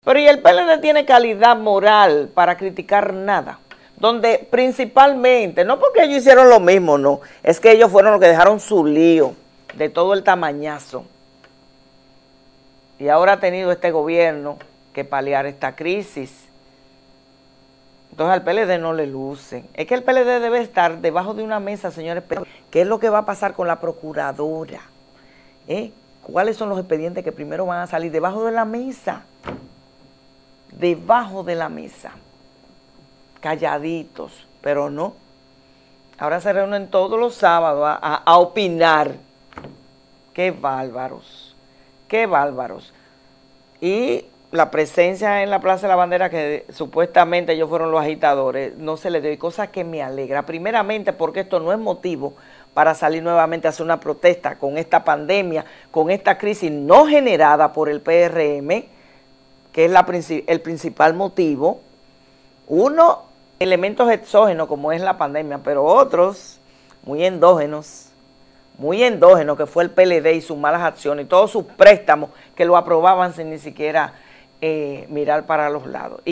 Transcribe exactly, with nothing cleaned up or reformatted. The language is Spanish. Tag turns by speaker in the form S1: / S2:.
S1: Pero ¿y el P L D tiene calidad moral para criticar nada? Donde principalmente, no porque ellos hicieron lo mismo, no, es que ellos fueron los que dejaron su lío de todo el tamañazo. Y ahora ha tenido este gobierno que paliar esta crisis. Entonces al P L D no le lucen. Es que el P L D debe estar debajo de una mesa, señores. ¿Qué es lo que va a pasar con la procuradora? ¿Eh? ¿Cuáles son los expedientes que primero van a salir? Debajo de la mesa. Debajo de la mesa. Calladitos, pero no. Ahora se reúnen todos los sábados a, a, a opinar. Qué bárbaros. Qué bárbaros. Y la presencia en la Plaza de la Bandera, que supuestamente ellos fueron los agitadores, no se les dio, y cosa que me alegra. Primeramente porque esto no es motivo para salir nuevamente a hacer una protesta con esta pandemia, con esta crisis no generada por el P R M, que es la, el principal motivo. Uno, elementos exógenos como es la pandemia, pero otros muy endógenos, muy endógenos, que fue el P L D y sus malas acciones y todos sus préstamos que lo aprobaban sin ni siquiera eh, mirar para los lados.